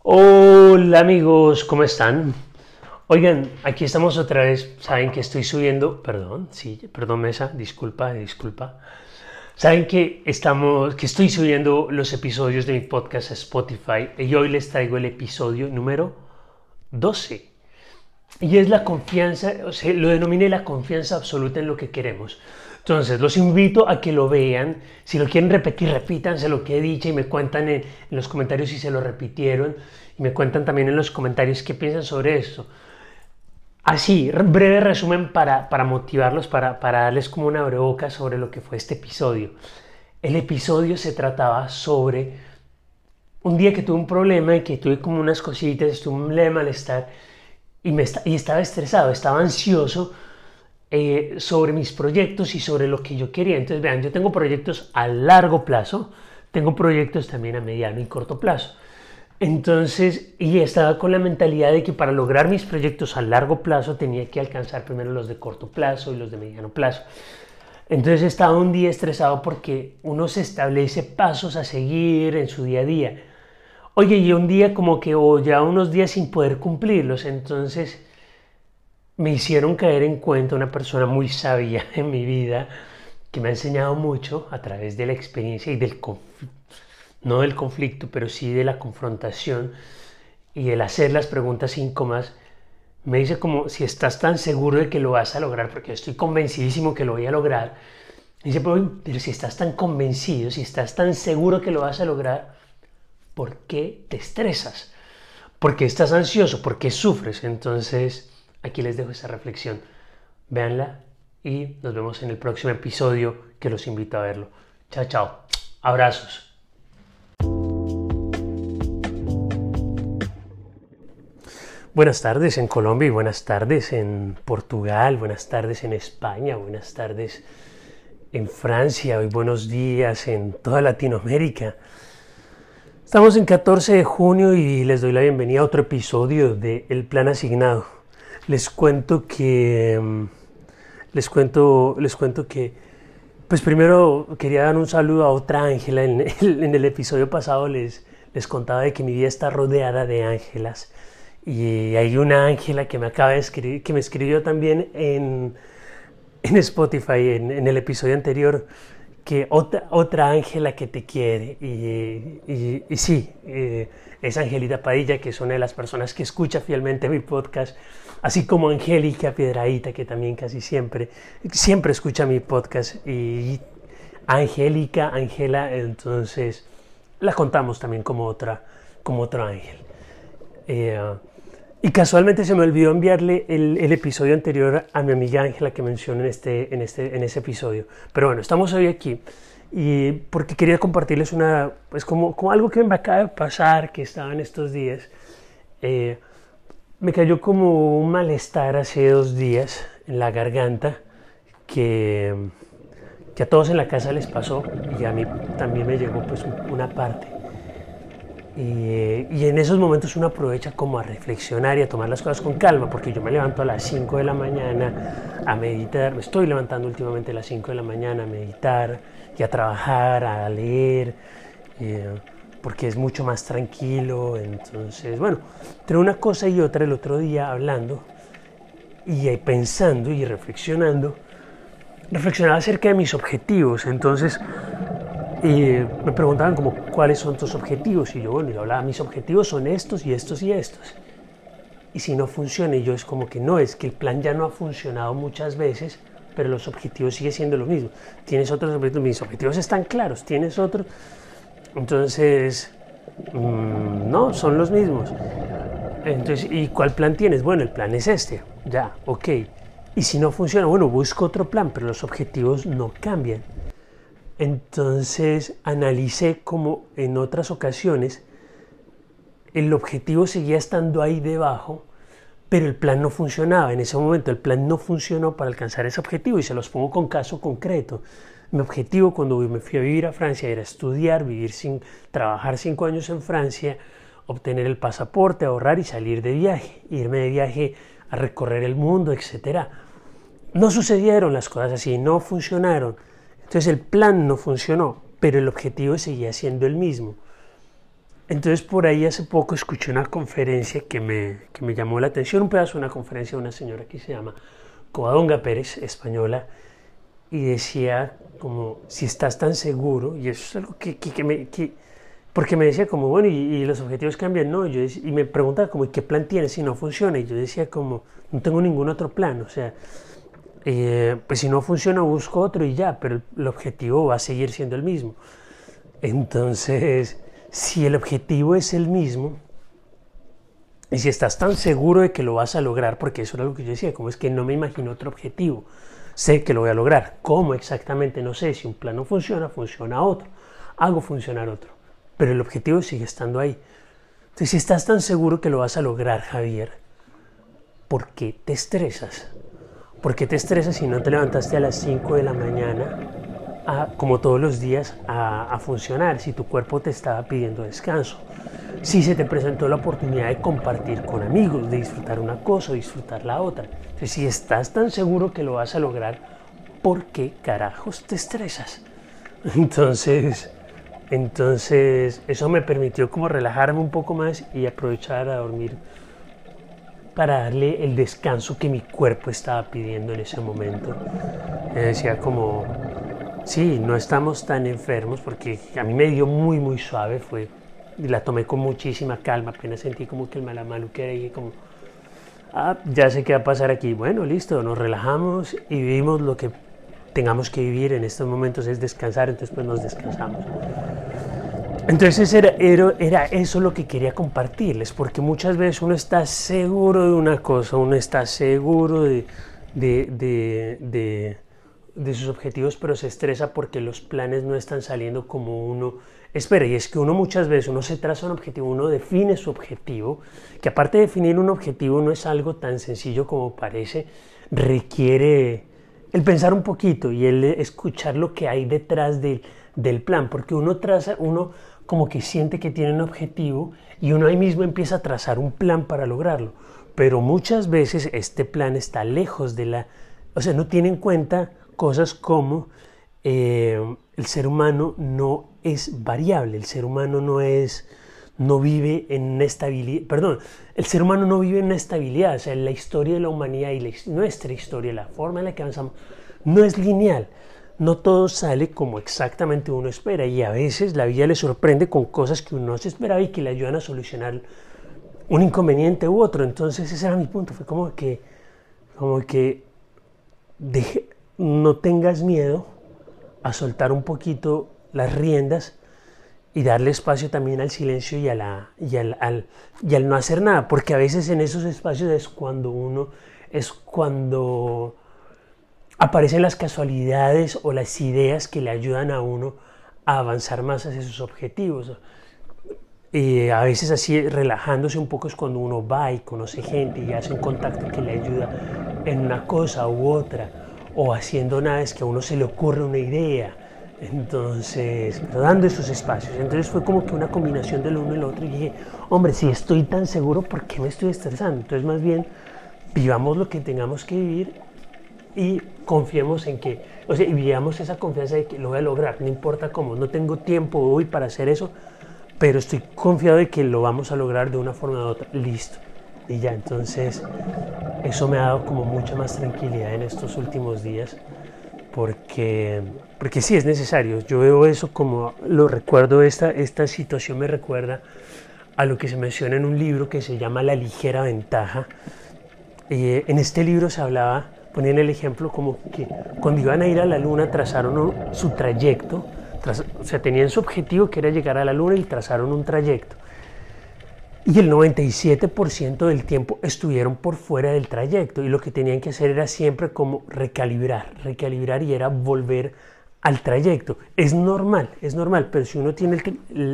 Hola amigos, ¿cómo están? Oigan, aquí estamos otra vez. Saben que estoy subiendo, perdón mesa, disculpa. Saben que estoy subiendo los episodios de mi podcast a Spotify y hoy les traigo el episodio número 12. Y es la confianza, o sea, lo denominé la confianza absoluta en lo que queremos. Entonces, los invito a que lo vean. Si lo quieren repetir, repítanse lo que he dicho y me cuentan en los comentarios si se lo repitieron. Y me cuentan también en los comentarios qué piensan sobre esto. Así, breve resumen para motivarlos, para darles como una abrebocas sobre lo que fue este episodio. El episodio se trataba sobre un día que tuve un problema y que tuve como unas cositas, tuve un leve malestar y estaba estresado, estaba ansioso sobre mis proyectos y sobre lo que yo quería. Entonces, vean, yo tengo proyectos a largo plazo, tengo proyectos también a mediano y corto plazo. Entonces, y estaba con la mentalidad de que para lograr mis proyectos a largo plazo tenía que alcanzar primero los de corto plazo y los de mediano plazo. Entonces estaba un día estresado porque uno se establece pasos a seguir en su día a día. Oye, y un día como que o ya unos días sin poder cumplirlos, entonces me hicieron caer en cuenta una persona muy sabia en mi vida que me ha enseñado mucho a través de la experiencia y del conflicto, no del conflicto, pero sí de la confrontación y el hacer las preguntas incómodas. Me dice como, si estás tan seguro de que lo vas a lograr, porque yo estoy convencidísimo que lo voy a lograr. Me dice, pero si estás tan convencido, si estás tan seguro que lo vas a lograr, ¿por qué te estresas? ¿Por qué estás ansioso? ¿Por qué sufres? Entonces, aquí les dejo esa reflexión. Véanla y nos vemos en el próximo episodio, que los invito a verlo. Chao, chao. Abrazos. Buenas tardes en Colombia y buenas tardes en Portugal, buenas tardes en España, buenas tardes en Francia, hoy buenos días en toda Latinoamérica. Estamos en 14 de junio y les doy la bienvenida a otro episodio de El Plan Asignado. Les cuento que, pues primero quería dar un saludo a otra Ángela. En el episodio pasado les contaba de que mi vida está rodeada de ángelas. Y hay una Ángela que me acaba de escribir, que me escribió también en Spotify, en el episodio anterior, que otra Ángela que te quiere. Y sí, es Angelita Padilla, que es una de las personas que escucha fielmente mi podcast, así como Angélica Piedrahíta, que también casi siempre escucha mi podcast. Y Angela, entonces la contamos también como otro ángel. Y casualmente se me olvidó enviarle el episodio anterior a mi amiga Ángela que menciono en ese episodio. Pero bueno, estamos hoy aquí y porque quería compartirles pues como algo que me acaba de pasar, que estaba en estos días. Me cayó como un malestar hace 2 días en la garganta que a todos en la casa les pasó y a mí también me llegó pues una parte. Y en esos momentos uno aprovecha como a reflexionar y a tomar las cosas con calma, porque yo me levanto a las 5 de la mañana a meditar, me estoy levantando últimamente a las 5 de la mañana a meditar y a trabajar, a leer, porque es mucho más tranquilo. Entonces, bueno, entre una cosa y otra, el otro día hablando y pensando y reflexionaba acerca de mis objetivos. Entonces, me preguntaban como, ¿cuáles son tus objetivos? Y yo, bueno, yo hablaba, mis objetivos son estos y estos y estos. Y si no funciona, y yo es como que no, es que el plan ya no ha funcionado muchas veces, pero los objetivos siguen siendo lo mismo. Tienes otros objetivos, mis objetivos están claros, tienes otros. Entonces, no, son los mismos. Entonces, ¿y cuál plan tienes? Bueno, el plan es este, ya, ok. Y si no funciona, bueno, busco otro plan, pero los objetivos no cambian. Entonces analicé como en otras ocasiones el objetivo seguía estando ahí debajo, pero el plan no funcionaba. En ese momento el plan no funcionó para alcanzar ese objetivo y se los pongo con caso concreto. Mi objetivo cuando me fui a vivir a Francia era estudiar, trabajar 5 años en Francia, obtener el pasaporte, ahorrar y salir de viaje, irme de viaje a recorrer el mundo, etc. No sucedieron las cosas así, no funcionaron. Entonces el plan no funcionó, pero el objetivo seguía siendo el mismo. Entonces por ahí hace poco escuché una conferencia que me llamó la atención, un pedazo de una conferencia de una señora que se llama Covadonga Pérez, española, y decía como, si estás tan seguro, y eso es algo porque me decía como, bueno, y los objetivos cambian, ¿no? Y me preguntaba como, ¿y qué plan tienes si no funciona? Y yo decía como, no tengo ningún otro plan, o sea, pues si no funciona busco otro y ya, pero el objetivo va a seguir siendo el mismo. Entonces, si el objetivo es el mismo, y si estás tan seguro de que lo vas a lograr, porque eso era lo que yo decía, como es que no me imagino otro objetivo, sé que lo voy a lograr, ¿cómo exactamente? No sé, si un plan no funciona, funciona otro, hago funcionar otro, pero el objetivo sigue estando ahí. Entonces, si estás tan seguro que lo vas a lograr, Javier, ¿por qué te estresas? ¿Por qué te estresas si no te levantaste a las 5 de la mañana, como todos los días, a funcionar, si tu cuerpo te estaba pidiendo descanso? Si se te presentó la oportunidad de compartir con amigos, de disfrutar una cosa o disfrutar la otra. Entonces, si estás tan seguro que lo vas a lograr, ¿por qué carajos te estresas? Entonces eso me permitió como relajarme un poco más y aprovechar a dormir para darle el descanso que mi cuerpo estaba pidiendo en ese momento. Me decía como, sí, no estamos tan enfermos, porque a mí me dio muy, muy suave, la tomé con muchísima calma, apenas sentí como que el malamaluque era y como, ya sé qué va a pasar aquí. Bueno, listo, nos relajamos y vivimos lo que tengamos que vivir en estos momentos, es descansar, entonces pues nos descansamos. Entonces era eso lo que quería compartirles, porque muchas veces uno está seguro de una cosa, uno está seguro de, de, de sus objetivos, pero se estresa porque los planes no están saliendo como uno espera. Y es que uno muchas veces, uno se traza un objetivo, uno define su objetivo, que aparte de definir un objetivo no es algo tan sencillo como parece, requiere el pensar un poquito y el escuchar lo que hay detrás del plan, porque uno como que siente que tiene un objetivo y uno ahí mismo empieza a trazar un plan para lograrlo, pero muchas veces este plan está lejos o sea, no tiene en cuenta cosas como el ser humano no es variable, el ser humano no vive en estabilidad, perdón, el ser humano no vive en estabilidad, o sea, la historia de la humanidad y nuestra historia, la forma en la que avanzamos, no es lineal. No todo sale como exactamente uno espera y a veces la vida le sorprende con cosas que uno no se esperaba y que le ayudan a solucionar un inconveniente u otro. Entonces ese era mi punto, fue como que no tengas miedo a soltar un poquito las riendas y darle espacio también al silencio y al no hacer nada, porque a veces en esos espacios es cuando aparecen las casualidades o las ideas que le ayudan a uno a avanzar más hacia sus objetivos. A veces así relajándose un poco es cuando uno va y conoce gente y hace un contacto que le ayuda en una cosa u otra, o haciendo nada es que a uno se le ocurre una idea. Entonces, dando esos espacios. Entonces fue como que una combinación del uno y el otro y dije, hombre, si estoy tan seguro, ¿por qué me estoy estresando? Entonces más bien vivamos lo que tengamos que vivir y confiemos en que, o sea, y vivamos esa confianza de que lo voy a lograr, no importa cómo, no tengo tiempo hoy para hacer eso, pero estoy confiado de que lo vamos a lograr de una forma u otra, listo. Y ya, entonces eso me ha dado como mucha más tranquilidad en estos últimos días, porque sí es necesario. Yo veo eso como, lo recuerdo, esta situación me recuerda a lo que se menciona en un libro que se llama La ligera ventaja. En este libro ponían el ejemplo como que cuando iban a ir a la luna trazaron su trayecto, o sea, tenían su objetivo que era llegar a la luna y trazaron un trayecto. Y el 97% del tiempo estuvieron por fuera del trayecto y lo que tenían que hacer era siempre como recalibrar y era volver al trayecto. Es normal, pero si uno tiene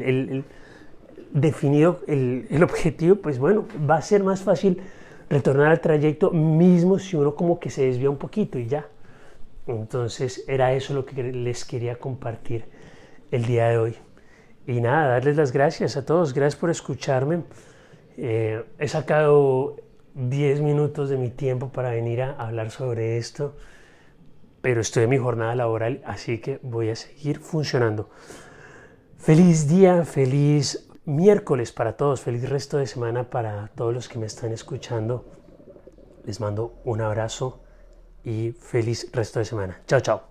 definido el objetivo, pues bueno, va a ser más fácil retornar al trayecto mismo si uno como que se desvía un poquito y ya. Entonces era eso lo que les quería compartir el día de hoy. Y nada, darles las gracias a todos, gracias por escucharme. He sacado 10 minutos de mi tiempo para venir a hablar sobre esto, pero estoy en mi jornada laboral, así que voy a seguir funcionando. Feliz día, feliz miércoles para todos. Feliz resto de semana para todos los que me están escuchando. Les mando un abrazo y feliz resto de semana. Chao, chao.